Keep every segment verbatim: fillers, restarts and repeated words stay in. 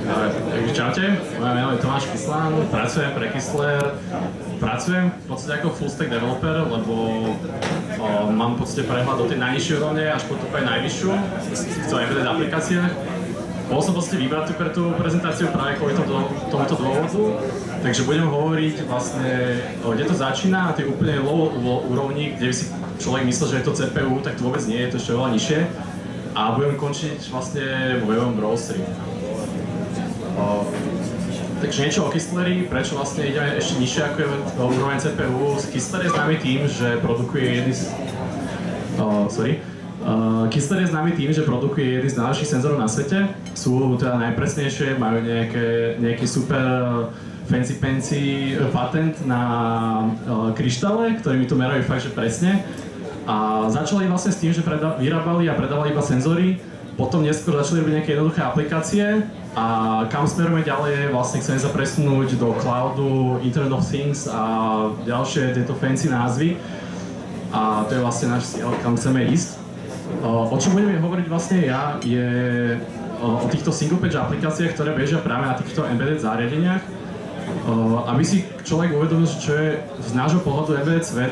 Takže čaute, moje meno je Tomáš Kyslán, pracujem pre Kistler, pracujem v podstate ako full stack developer, lebo o, mám v podstate prehľad do tej najnižšej úrovne až po tú najvyššiu, v celej embedded aplikáciách. Bol som v podstate vybrať pre tú prezentáciu práve kvôli to, tomuto dôvodu, takže budem hovoriť vlastne, o, kde to začína, na tej úplne low úrovni, kde by si človek myslel, že je to cé pé ú, tak to vôbec nie, je to ešte oveľa nižšie. A budem končiť vlastne vo webovom browseri. Uh, takže niečo o Kistleri, prečo vlastne ideme ešte nižšie ako je úroveň cé pé ú. Kistler je známy tým, že produkuje jedný z... Uh, sorry. Uh, Kistler je známy tým, že produkuje jedný z najlepších senzorov na svete. Sú teda najpresnejšie, majú nejaké, nejaký super fancy fancy patent na uh, kryštále, ktorý mi to merajú fakt, že presne. A začali vlastne s tým, že preda- vyrábali a predávali iba senzory, potom neskôr začali robiť nejaké jednoduché aplikácie a kam smerujeme ďalej, vlastne chceme sa presunúť do cloudu, Internet of Things a ďalšie tieto fancy názvy. A to je vlastne náš cieľ, kam chceme ísť. O čom budeme hovoriť vlastne ja, je o týchto single page aplikáciách, ktoré bežia práve na týchto embedded zariadeniach. Aby si človek uvedomil, čo je z nášho pohľadu embedded svet.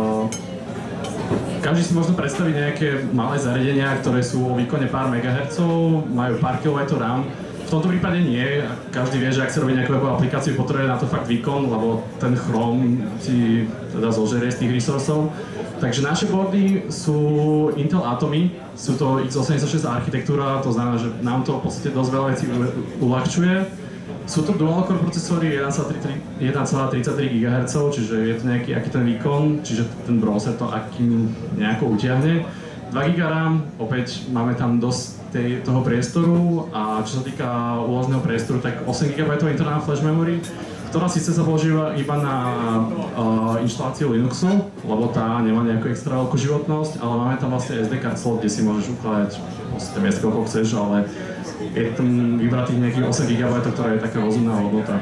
Každý si možno predstaviť nejaké malé zariadenia, ktoré sú o výkone pár megahertzov, majú pár kilobajtov RAM. V tomto prípade nie. Každý vie, že ak sa robí nejakú webovú aplikáciu, potrebuje na to fakt výkon, lebo ten Chrome si teda zožerie z tých resursov. Takže naše boardy sú Intel Atomy, sú to iks osemdesiatšesť architektúra, to znamená, že nám to v podstate dosť veľa vecí uľahčuje. Sú to dual-core procesory jeden celá tridsaťtri gigahertzov, čiže je to nejaký aký ten výkon, čiže ten browser to akým nejako utiahne. dva giga RAM, opäť máme tam dosť tej, toho priestoru a čo sa týka úložného priestoru, tak osem gigabajtov internal flash memory, ktorá síce sa používa iba na uh, inštaláciu Linuxu, lebo tá nemá nejakú extra veľkú životnosť, ale máme tam vlastne es dé card slot, kde si môžeš ukladať vlastne viac koľko chceš, ale je tam vybratých nejakých osem gigabajtov, ktorá je taká rozumná hodnota.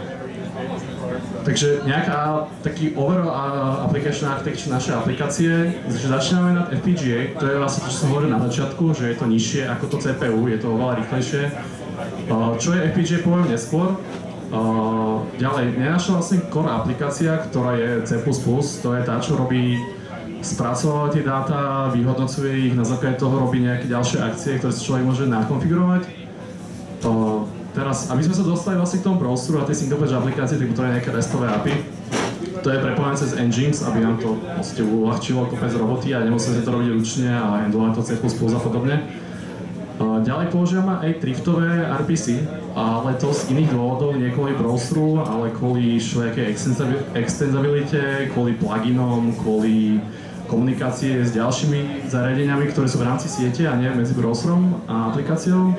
Takže nejaká taký overall application architecture našej aplikácie, že začíname nad ef pé gé á, to je vlastne to, čo som hovoril na začiatku, že je to nižšie ako to cé pé ú, je to oveľa rýchlejšie. Čo je ef pé gé á, poviem neskôr. Ďalej, je naša vlastne core aplikácia, ktorá je cé plus plus, to je tá, čo robí spracováva tie dáta, vyhodnocuje ich, na základe toho robí nejaké ďalšie akcie, ktoré si človek môže nakonfigurovať. To, teraz, aby sme sa dostali vlastne k tomu browseru a tej single page aplikácie, tak potrebujeme nejaké restové á pé í. To je prepojené cez Nginx, aby nám to vlastne uľahčilo kopec roboty a nemusíme to robiť ručne a handlovať to cé plus plus a podobne. Ďalej používame aj Thriftové er pé cé, ale to z iných dôvodov, nie kvôli browseru, ale kvôli všelijakej extenzabilite, kvôli pluginom, kvôli komunikácie s ďalšími zariadeniami, ktoré sú v rámci siete a nie medzi browserom a aplikáciou.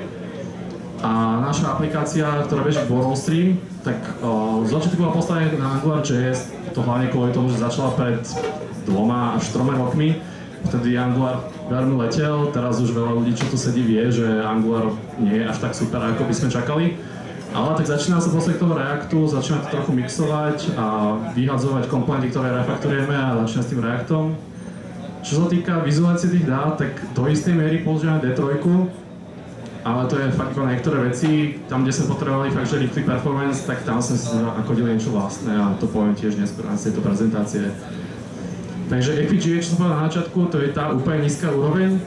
A naša aplikácia, ktorá beží v Bourne, tak uh, z začiatku bola postavená na AngularJS, to hlavne kvôli tomu, že začala pred dvoma až troma rokmi. Vtedy Angular veľmi letel, teraz už veľa ľudí, čo tu sedí, vie, že Angular nie je až tak super, ako by sme čakali. Ale tak začína sa posledť toho Reactu, začína to trochu mixovať a vyhadzovať komponenty, ktoré refaktorujeme a začína s tým Reactom. Čo sa týka vizuácie tých dát, tak do istej miery používame dé tri, ale to je fakt iba niektoré veci. Tam, kde sme potrebovali fakt, že rýchly performance, tak tam sme si nakodili niečo vlastné a to poviem tiež neskôr na tejto prezentácie. Takže ef pé gé á, čo som povedal na začiatku, to je tá úplne nízka úroveň.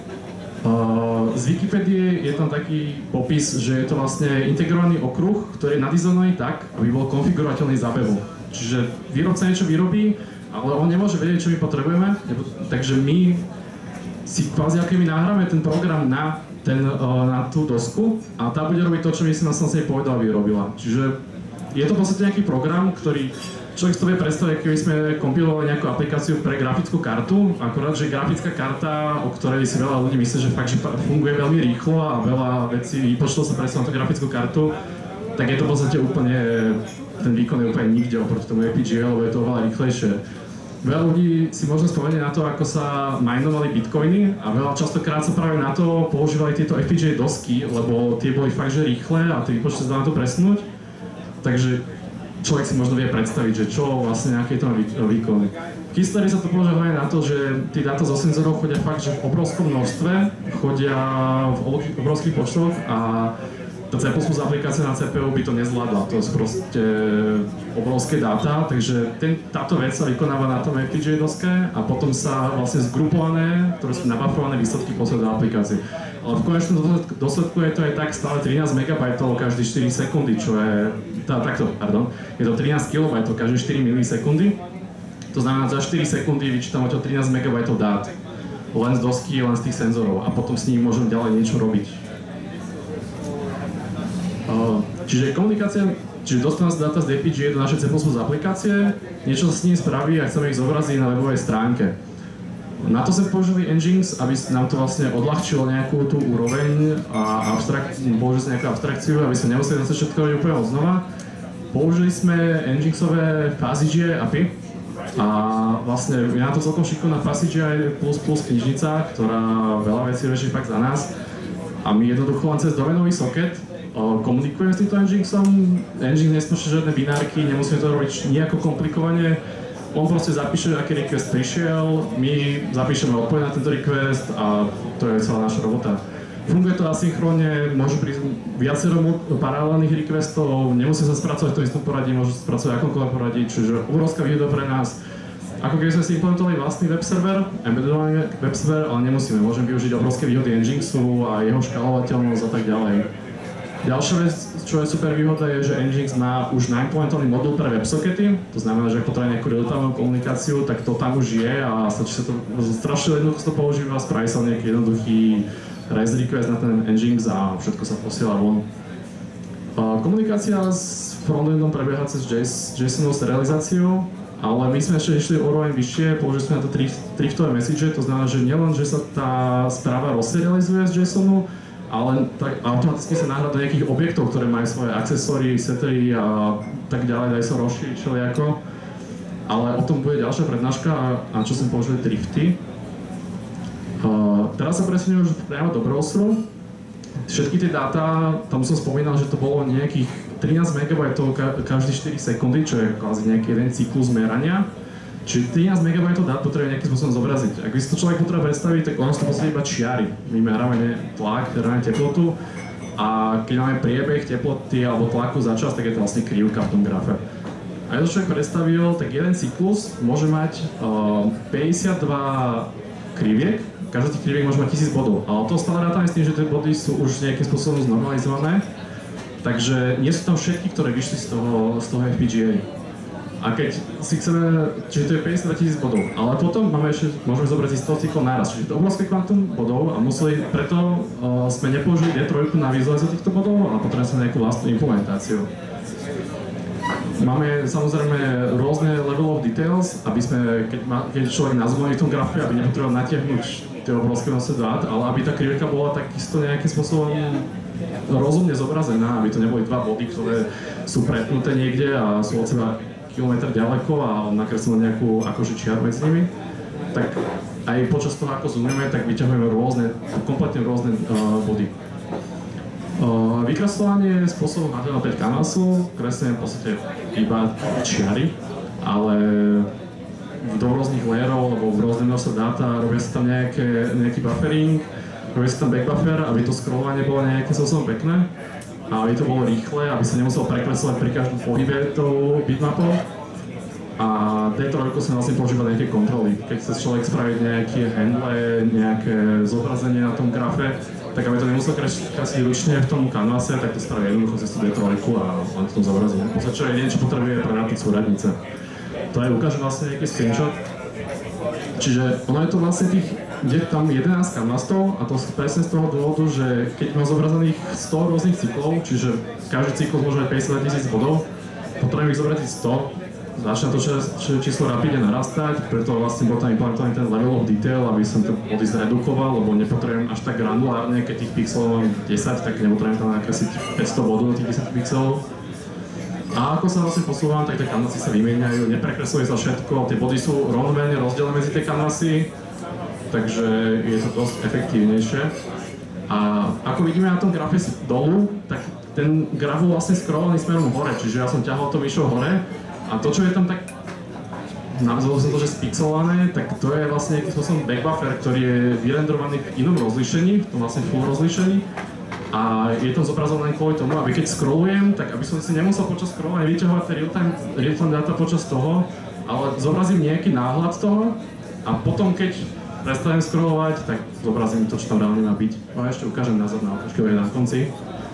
Z Wikipédie je tam taký popis, že je to vlastne integrovaný okruh, ktorý je nadizajnovaný tak, aby bol konfigurovateľný za webu. Čiže výrobca niečo vyrobí, ale on nemôže vedieť, čo my potrebujeme, takže my si kvázi akými nahráme ten program na Ten, uh, na tú dosku a tá bude robiť to, čo my si na som si povedal vyrobila. Čiže je to v podstate nejaký program, ktorý človek si to vie predstaviť, keby sme kompilovali nejakú aplikáciu pre grafickú kartu, akorát, že grafická karta, o ktorej si veľa ľudí myslí, že fakt, že funguje veľmi rýchlo a veľa vecí vypočítalo sa presne na tú grafickú kartu, tak je to v podstate úplne, ten výkon je úplne nikde oproti tomu ef pé gé á, lebo je to oveľa rýchlejšie. Veľa ľudí si možno spomenie na to, ako sa minovali bitcoiny a veľa častokrát sa práve na to používali tieto ef pé gé á dosky, lebo tie boli fakt, že rýchle a tie výpočty sa dá na to presnúť. Takže človek si možno vie predstaviť, že čo vlastne nejaký je to výkon. V Kistleri sa to používa hlavne na to, že tie dáta zo senzorov chodia fakt, že v obrovskom množstve, chodia v obrovských počtoch a tá C plus plus aplikácia na cé pé ú by to nezvládla, to sú proste obrovské dáta, takže ten, táto vec sa vykonáva na tom ef pé gé doske a potom sa vlastne zgrupované, ktoré sú nabafrované výsledky posielajú do aplikácie. Ale v konečnom dôsledku je to aj tak stále trinásť megabajtov každé štyri sekundy, čo je, tá, takto, pardon, je to trinásť kilobajtov každé štyri milisekundy. To znamená, za štyri sekundy vyčítam o trinásť megabajtov dát. Len z dosky, len z tých senzorov a potom s nimi môžem ďalej niečo robiť. Čiže komunikácia, čiže dostanú sa dáta z dé pé gé do našej C plus plus aplikácie, niečo sa s nimi spraví a chceme ich zobraziť na webovej stránke. Na to sme použili Nginx, aby nám to vlastne odľahčilo nejakú tú úroveň a abstrakt, použili sme nejakú abstrakciu, aby sme nemuseli zase všetko robiť úplne odznova. Použili sme Nginxové FuzzyGI á pé í a vlastne je na to celkom šikovná FuzzyGI plus plus knižnica, ktorá veľa vecí rieši fakt za nás. A my jednoducho len cez domenový socket komunikujeme s týmto Nginxom. Nginx nespúšťa žiadne binárky, nemusíme to robiť nejako komplikovane. On proste zapíše, aký request prišiel, my zapíšeme odpoveď na tento request a to je celá naša robota. Funguje to asynchronne, môže prísť viacero paralelných requestov, nemusí sa spracovať v tom istom poradí, môže sa spracovať akomkoľvek poradí, čiže obrovská výhoda pre nás. Ako keby sme si implementovali vlastný web server, embeddovaný web server, ale nemusíme, môžeme využiť obrovské výhody Nginxu a jeho škálovateľnosť a tak ďalej. Ďalšia vec, čo je super výhoda, je, že Nginx má už naimplementovaný modul pre WebSockety. To znamená, že ak potrebuje nejakú real-time komunikáciu, tak to tam už je a stačí sa to strašne jednoducho to používa, spraví sa nejaký jednoduchý REST request na ten Nginx a všetko sa posiela von. Komunikácia s frontendom prebieha cez JSON serializáciu, ale my sme ešte išli o úroveň vyššie, použili sme na to thriftové message, to znamená, že nielen, že sa tá správa rozserializuje z JSONu, ale tak automaticky sa náhľada do nejakých objektov, ktoré majú svoje akcesory, settery a tak ďalej, dajú sa rozšíriť všelijako. Ale o tom bude ďalšia prednáška, na čo sme použili thrifty. Uh, teraz sa presuniem už priamo do browseru. Všetky tie dáta, tam som spomínal, že to bolo nejakých trinásť megabajtov ka- každé štyri sekundy, čo je kvázi nejaký jeden cyklus merania. Čiže trinásť megabajtov dát potrebuje nejakým spôsobom zobraziť. Ak by si to človek potrebuje predstaviť, tak ono si to podstate iba čiary. My meráme tlak, meráme teplotu a keď máme priebeh teploty alebo tlaku za čas, tak je to vlastne krivka v tom grafe. A keď to človek predstavil, tak jeden cyklus môže mať uh, päťdesiatdva kriviek, každý tých kriviek môže mať tisíc bodov. Ale to stále rátame s tým, že tie body sú už nejakým spôsobom znormalizované, takže nie sú tam všetky, ktoré vyšli z toho, z toho ef pé gé á. A keď si chceme, čiže to je päťdesiatdva tisíc bodov, ale potom máme ešte, môžeme zobrať sto cyklov naraz, čiže to je obrovské kvantum bodov a museli, preto uh, sme nepoužili dé tri na vizualizáciu týchto bodov, ale potrebujeme sa nejakú vlastnú implementáciu. Máme samozrejme rôzne level of details, aby sme, keď, ma, keď človek nazvoní v tom grafe, aby nepotreboval natiahnuť tie obrovské množstvo dát, ale aby tá krivka bola takisto nejakým spôsobom rozumne zobrazená, aby to neboli dva body, ktoré sú pretnuté niekde a sú od seba kilometr ďaleko a nakreslíme nejakú akože čiaru medzi nimi, tak aj počas toho, ako zoomujeme, tak vyťahujeme rôzne, kompletne rôzne uh, body. Uh, vykresľovanie je spôsobom na päť canvasu, kreslíme v podstate iba čiary, ale do rôznych layerov alebo v rôzne množstvo dáta, robia sa tam nejaké, nejaký buffering, robia sa tam backbuffer, aby to scrollovanie bolo nejakým spôsobom pekné. A aby to bolo rýchle, aby sa nemuselo prekreslovať pri každom pohybe tou bitmapou. A dé tri sa vlastne používa nejaké kontroly. Keď chce človek spraviť nejaké handle, nejaké zobrazenie na tom grafe, tak aby to nemuselo kresliť ručne v tom canvase, tak to spraví jednoducho cez tú dé tri a len to zobrazí. V podstate čo je jediné, čo potrebuje pre nápis súradnice. To je ukážem vlastne nejaký screenshot. Čiže ono je to vlastne tých, je tam jedenásť canvasov a to presne z toho dôvodu, že keď má zobrazených sto rôznych cyklov, čiže každý cyklus môže mať päťdesiat tisíc bodov, potrebujem ich zobrať sto, začína to číslo rapidne narastať, preto vlastne bol tam implementovaný ten level of detail, aby som to body zredukoval, lebo nepotrebujem až tak granulárne, keď tých pixelov mám desať, tak nepotrebujem tam nakresliť päťsto bodov do tých desať pixelov. A ako sa vlastne posúvam, tak tie canvasy sa vymieňajú, neprekresľuje sa všetko, tie body sú rovnomerne rozdelené medzi tie canvasy, takže je to dosť efektívnejšie. A ako vidíme na tom grafe dolu, tak ten graf bol vlastne scrollovaný smerom hore, čiže ja som ťahal to myšou hore a to, čo je tam tak, nazval som to, že spixelované, tak to je vlastne nejakým spôsobom backbuffer, ktorý je vyrendrovaný v inom rozlíšení, v tom vlastne full rozlíšení. A je tam zobrazované kvôli tomu, aby keď scrollujem, tak aby som si nemusel počas scrollovania vyťahovať tie real-time, real-time data počas toho, ale zobrazím nejaký náhľad toho a potom keď prestanem scrollovať, tak zobrazím to, čo tam reálne má byť. A ešte ukážem názor na okážke na konci.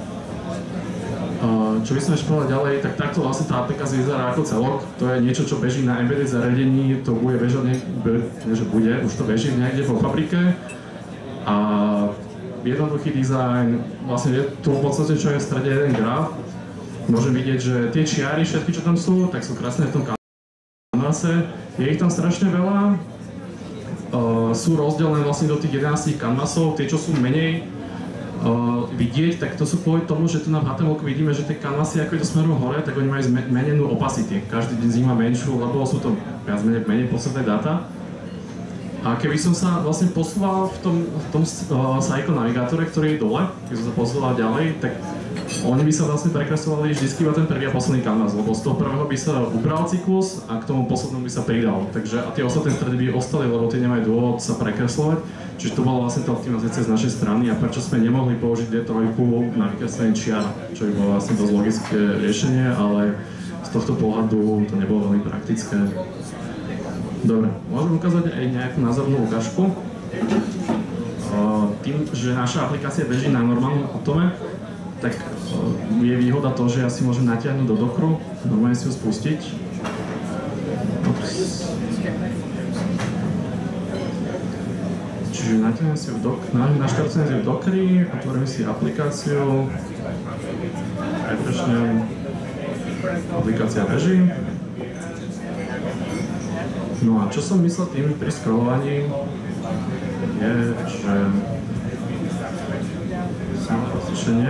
Čo by som ešte povedal ďalej, tak takto vlastne tá aplikácia vyzerá ako celok. To je niečo, čo beží na embedded zariadení, to bude bežať, nie že bude, už to beží niekde vo fabrike. A jednoduchý dizajn, vlastne je tu v podstate, čo je v strede jeden graf. Môžem vidieť, že tie čiary, všetky, čo tam sú, tak sú krásne v tom kanvase. Je ich tam strašne veľa. Uh, sú rozdelené vlastne do tých jedenástich kanvasov. Tie, čo sú menej uh, vidieť, tak to sú kvôli tomu, že tu na há té em elku vidíme, že tie kanvasy, ako je to smerom hore, tak oni majú zmenenú opacity. Každý deň z nich má menšiu, lebo sú to viac menej, menej podstatné dáta. A keby som sa vlastne posúval v tom, v tom uh, Cycle navigátore, ktorý je dole, keď som sa posúval ďalej, tak oni by sa vlastne prekresovali vždycky iba ten prvý a posledný kanvas, lebo z toho prvého by sa ubral cyklus a k tomu poslednému by sa pridal. Takže a tie ostatné stredy by ostali, lebo tie nemajú dôvod sa prekreslovať. Čiže to bola vlastne tá optimizácia z našej strany a prečo sme nemohli použiť dé tri na vykreslenie čiar, čo by bolo vlastne dosť logické riešenie, ale z tohto pohľadu to nebolo veľmi praktické. Dobre, môžem ukázať aj nejakú názornú ukážku. Tým, že naša aplikácia beží na normálnom Atome, tak je výhoda to, že ja si môžem natiahnuť do Dockeru, normálne si ho spustiť. Ups. Čiže natiahnem si ho v Docker, naštartujem si v Dockeri, otvorím si aplikáciu, refreshnem, aplikácia beží. No a čo som myslel tým pri scrollovaní, je, že som rozlišenie.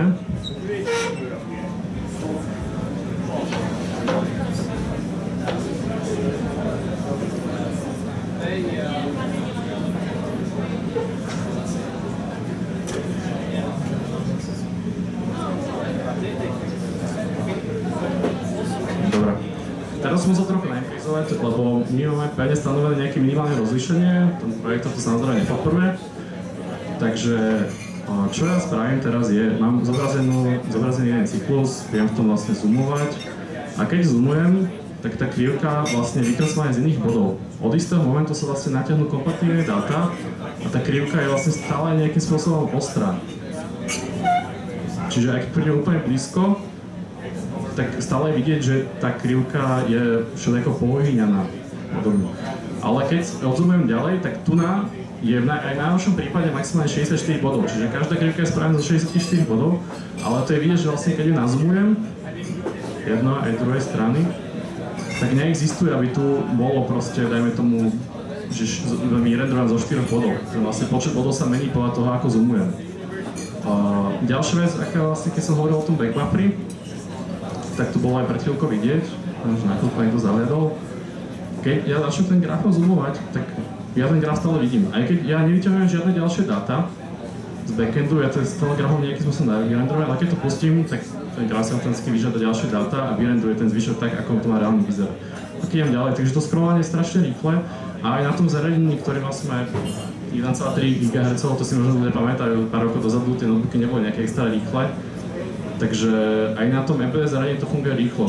Teraz som musel trochu nainkrizovať, lebo my máme pevne stanovené nejaké minimálne rozlíšenie, ten projekt to samozrejme nepodporuje. Takže čo ja spravím teraz je, mám zobrazenú, zobrazený jeden cyklus, viem v tom vlastne zoomovať a keď zoomujem, tak tá krivka vlastne vykreslovaná z iných bodov. Od istého momentu sa vlastne natiahnu kompatibilné dáta a tá krivka je vlastne stále nejakým spôsobom ostrá. Čiže ak prídem úplne blízko, tak stále je vidieť, že tá krivka je všelijako pohyňaná. Ale keď odzoomujem ďalej, tak tu na je v naj, aj v najhoršom prípade maximálne šesťdesiatštyri bodov, čiže každá krivka je spravená zo šesťdesiatštyri bodov, ale to je vidieť, že vlastne keď ju nazoomujem, jedno aj druhej strany, tak neexistuje, aby tu bolo proste, dajme tomu, že mi renderujem zo štyroch bodov. Vlastne počet bodov sa mení podľa toho, ako zoomujem. Uh, ďalšia vec, aká vlastne, keď som hovoril o tom backbufferi, tak to bolo aj pred chvíľkou vidieť, že na chvíľku niekto zahliadol. Keď ja začnem ten grafom zoomovať, tak ja ten graf stále vidím. Aj keď ja nevyťahujem žiadne ďalšie dáta z backendu, ja ten stále grafom nejakým spôsobom vyrenderujem, ale keď to pustím, tak ten graf si automaticky vyžiada ďalšie dáta a vyrenduje ten zvyšok tak, ako to má reálne vyzerá. A keď idem ďalej, takže to scrollovanie je strašne rýchle a aj na tom zariadení, ktoré vlastne má jeden celá tri gigahertzov, to si možno ľudia pamätajú, pár rokov dozadu tie notebooky neboli nejaké extra rýchle. Takže aj na tom embedded zariadení to funguje rýchlo.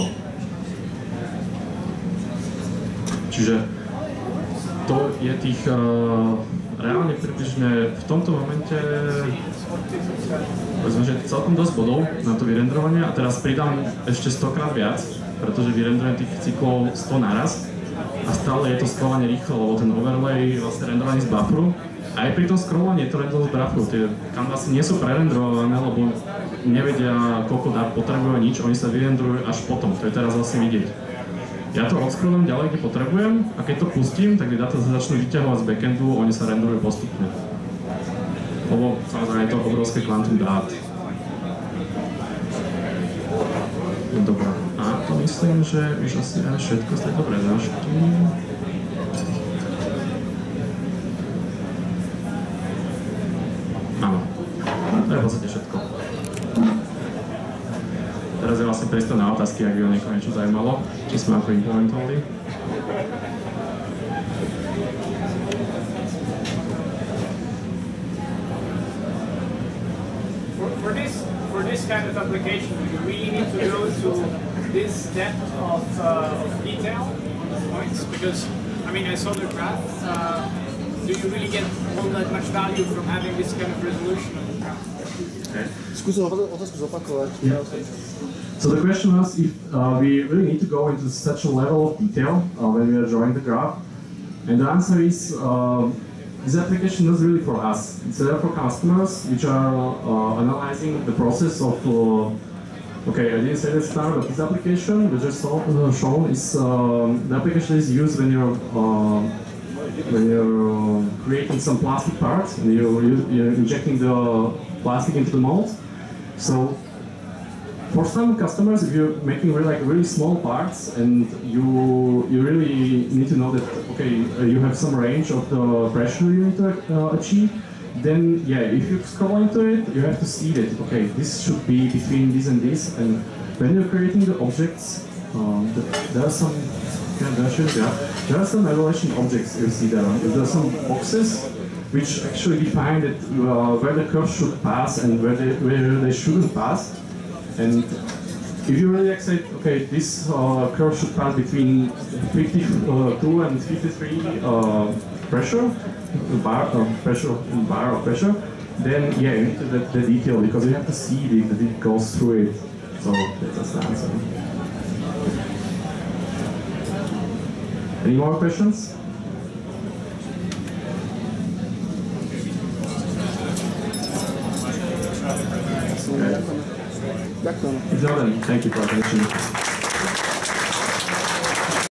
Čiže to je tých uh, reálne približne v tomto momente povedzme, že celkom dosť bodov na to vyrenderovanie a teraz pridám ešte stokrát viac, pretože vyrenderujem tých cyklov sto naraz a stále je to scrollovanie rýchlo, lebo ten overlay je vlastne renderovaný z bufferu. Aj pri tom scrollovaní je to renderované z bufferu. Tie kanvasy nie sú prerenderované, lebo nevedia, koľko dát potrebujú nič, oni sa vyrenderujú až potom, to je teraz vlastne vidieť. Ja to odscrollujem ďalej, kde potrebujem a keď to pustím, tak tie dáta sa začnú vyťahovať z backendu, oni sa renderujú postupne. Lebo samozrejme je to obrovské kvantum dát. Dobre, a to myslím, že už asi aj všetko z tejto prednášky. Áno, to je v podstate všetko. Teraz je vlastne priestor na otázky, ak by ho niekoho niečo zaujímalo, čo sme ako implementovali. For this this kind of application, do you really need to go to this depth of, uh, of detail on the points? Because, I mean, I saw the graph. Uh, do you really get all that much value from having this kind of resolution on the graph? Okay. Yeah. So the question was if uh, we really need to go into such a level of detail uh, when we are drawing the graph. And the answer is, uh, this application is really for us. It's there for customers which are uh, analyzing the process of, uh, okay, I didn't say this now, but this application which is uh, shown is, um, the application is used when you're, uh, when you're creating some plastic parts and you're, you're injecting the plastic into the mold. So for some customers, if you're making really, like really small parts and you you really need to know that okay uh, you have some range of the pressure you need to uh, achieve, then yeah, if you scroll into it, you have to see that okay this should be between this and this. And when you're creating the objects, um, the, there are some yeah, there, should, yeah, there are some evaluation objects you see there. There are some boxes which actually define that uh, where the curve should pass and where they where they shouldn't pass. And if you really accept, okay, this uh, curve should pass between fifty-two and fifty-three uh, pressure, bar, uh, pressure, bar of pressure, then yeah, you need to the, the detail because you have to see the, that it goes through it. So that's the answer. Any more questions? Okay. If not, then thank you for attention.